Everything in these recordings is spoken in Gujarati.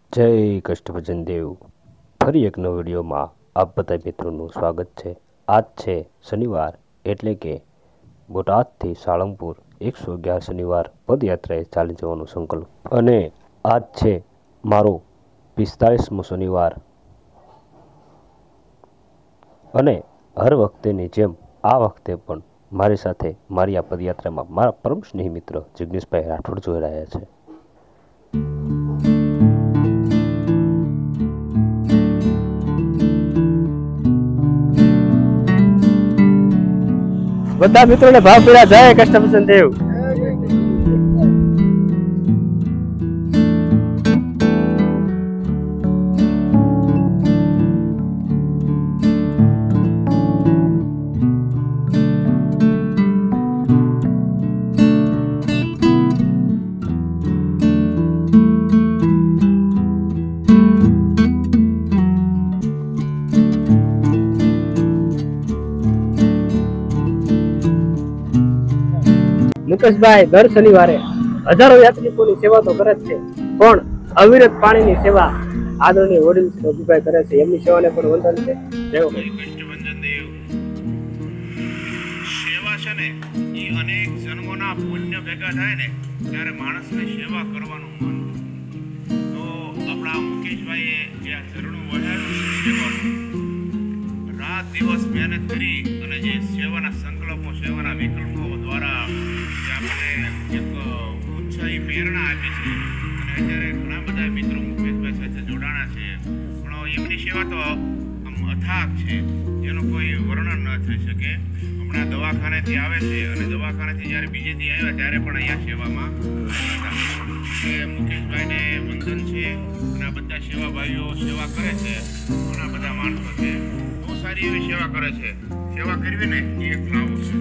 જય કષ્ટભજન દેવ ફરી એક નવો વિડીયોમાં આપ બધા મિત્રોનું સ્વાગત છે। આજ છે શનિવાર એટલે કે બોટાદથી સાળંગપુર 111 શનિવાર પદયાત્રાએ ચાલી જવાનો સંકલ્પ અને આજ છે મારો 45મો શનિવાર અને હર વખતેની જેમ આ વખતે પણ મારી સાથે મારી આ પદયાત્રામાં મારા પરમ સ્નેહી મિત્ર જિગ્નેશભાઈ રાઠોડ જોઈ રહ્યા છે। બધા મિત્રોને ભાવપૂરા જય કષ્ટભજન દેવ। મુકેશભાઈ દર શનિવારે હજારો યાત્રિકોની સેવા તો કરે જ છે, પણ અવિરત પાણીની સેવા આદરણીય વડીલ રઘુભાઈ કરે છે। એમની સેવાને પણ વંદન છે। કષ્ટભંજન દેવ સેવા છે ને એ અનેક જન્મોના પુણ્ય ભેગા થાય ને ત્યારે માણસને સેવા કરવાનું મન તો આપણા મુકેશભાઈએ જે આ ચરણું વળાવ્યું છે સેવાનું રાત દિવસ મહેનત કરી અને જે સેવાના સંકલ્પો સેવાના વિકલ્પો દ્વારા એક ઉત્સાહી પ્રેરણા આપી છે અને અત્યારે ઘણા બધા મિત્રો મુકેશભાઈ સાથે જોડાણા છે, પણ એમની સેવા તો અથાગ છે જેનું કોઈ વર્ણન ન થઈ શકે। હમણાં દવાખાનેથી આવે છે અને દવાખાનેથી જ્યારે બીજે દી આવ્યા ત્યારે પણ અહીંયા સેવામાં મુકેશભાઈને વંદન છે અને આ બધા સેવા ભાઈઓ સેવા કરે છે, ઘણા બધા માણસો છે, બહુ સારી એવી સેવા કરે છે। સેવા કરવી ને એ એક લાવો છે।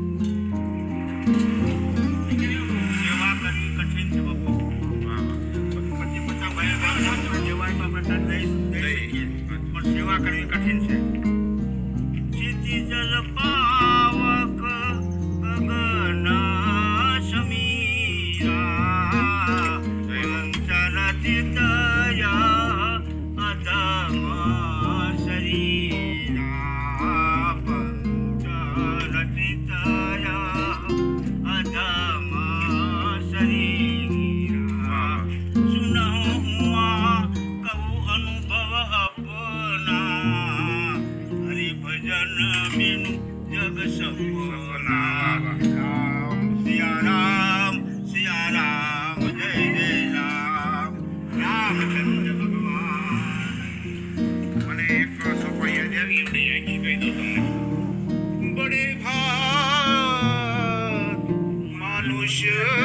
સેવા કરવી કઠિન છે। ચિતિ જલ પાવક ગગન સમીરા પંચરતિ દયા અધમ શરીરા પંચરતિ દયા અધમ શરીરા સુનહુ હુઆ કહું અનુભવ ભજન બિनु જગ સપના। સિયા રામ જય જય રામ રામચંદ્ર ભગવાન। મને એક સોપાઈ દેવી એમની આખી કહી દઉં તમને। બડે ભાગ મનુષ્ય